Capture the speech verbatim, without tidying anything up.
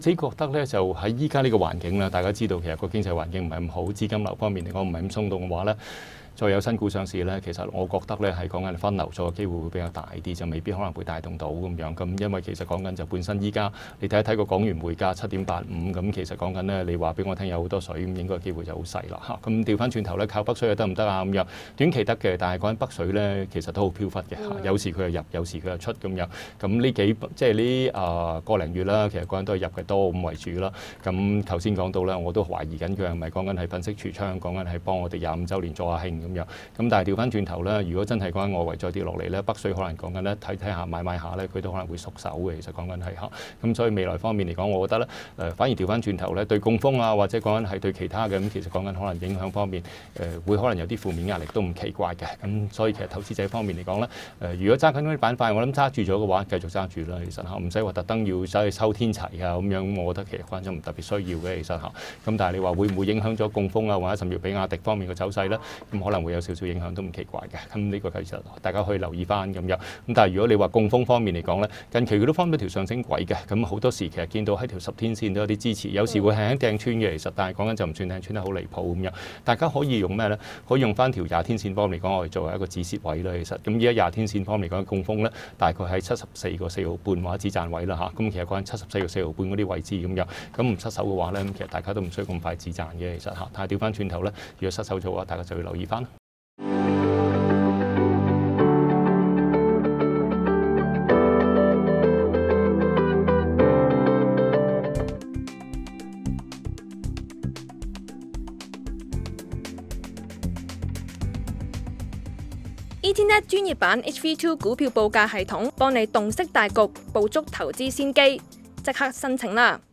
自己覺得咧，就喺依家呢個環境啦，大家知道其實個經濟環境唔係咁好，資金流方面嚟講唔係咁鬆動嘅話咧。再有新股上市咧，其實我覺得咧係講緊分流咗嘅機會會比較大啲，就未必可能會帶動到咁樣。咁因為其實講緊就本身依家你睇一睇個港元匯價七點八五，咁其實講緊咧，你話俾我聽有好多水，咁應該機會就好細啦嚇。咁調翻轉頭咧，靠北水又得唔得啊？咁樣短期得嘅，但係講緊北水咧，其實都好飄忽嘅嚇。有時佢又入，有時佢又出咁樣。咁呢幾即係呢啊個零月啦，其實講緊都係入嘅多咁為主啦。咁頭先講到咧，我都懷疑緊佢係咪講緊係粉飾櫥窗，講緊係幫我哋廿五週年助下興咁樣。咁但係調翻轉頭咧，如果真係講緊外圍再跌落嚟咧，北水可能講緊咧睇睇下買買下咧，佢都可能會縮手嘅。其實講緊係嚇，咁所以未來方面嚟講，我覺得咧誒、呃、反而調翻轉頭咧，對供風啊或者講緊係對其他嘅咁，其實講緊可能影響方面誒、呃、會可能有啲負面壓力都唔奇怪嘅。咁所以其實投資者方面嚟講咧，誒、呃、如果揸緊嗰啲板塊，我諗揸住咗嘅話，繼續揸住啦。其實嚇唔使話特登要走去收天齊啊咁樣，我覺得其實關咗唔特別需要嘅。其實嚇咁，但係你話會唔會影響咗供風啊或者甚至比亞迪方面嘅走勢咧？咁可能會有少少影響。都唔奇怪嘅，咁呢個其實大家可以留意翻咁樣。咁但係如果你話供風方面嚟講咧，近期佢都翻咗條上升軌嘅，咁好多時其實見到喺條十天線都有啲支持，有時會輕輕掟穿嘅，其實但係講緊就唔算掟穿得好離譜咁樣。大家可以用咩咧？可以用翻條廿天線方面嚟講，我哋作為一個止蝕位啦。其實咁而家廿天線方面嚟講，供風咧大概喺七十四個四毫半或者止賺位啦嚇。咁其實講緊七十四個四毫半嗰啲位置咁樣，咁唔失手嘅話咧，咁其實大家都唔需要咁快止賺嘅。其實嚇，但係調翻轉頭咧，如果失手咗嘅話，大家就要留意翻。 E T Net 專業版 H V 二 股票報價系統，幫你洞悉大局，捕捉投資先機，即刻申請啦！